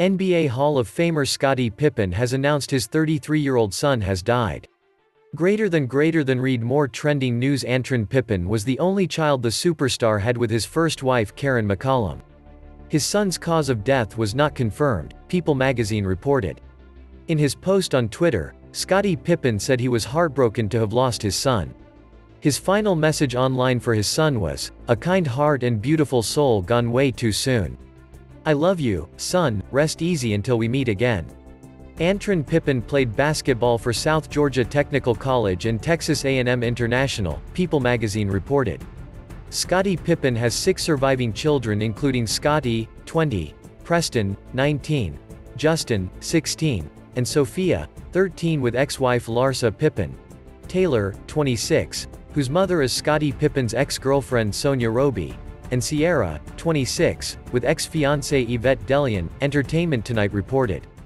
NBA Hall of Famer Scottie Pippen has announced his 33-year-old son has died. Greater than read more trending news. Antron Pippen was the only child the superstar had with his first wife Karen McCollum. His son's cause of death was not confirmed, People magazine reported. In his post on Twitter, Scottie Pippen said he was heartbroken to have lost his son. His final message online for his son was, "A kind heart and beautiful soul gone way too soon. I love you, son, rest easy until we meet again." Antron Pippen played basketball for South Georgia Technical College and Texas A&M International, People magazine reported. Scottie Pippen has 6 surviving children including Scottie, 20, Preston, 19, Justin, 16, and Sophia, 13 with ex-wife Larsa Pippen. Taylor, 26, whose mother is Scottie Pippen's ex-girlfriend Sonia Roby, and Sierra, 26, with ex-fiancée Yvette Delian, Entertainment Tonight reported.